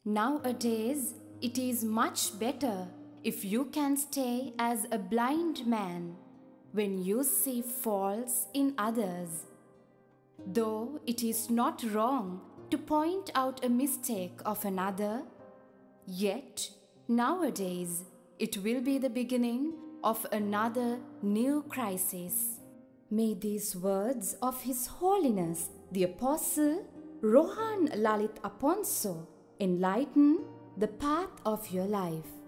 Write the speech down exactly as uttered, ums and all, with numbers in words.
Nowadays, it is much better if you can stay as a blind man when you see faults in others. Though it is not wrong to point out a mistake of another, yet nowadays it will be the beginning of another new crisis. May these words of His Holiness, the Apostle Rohan Lalith Aponso, enlighten the path of your life.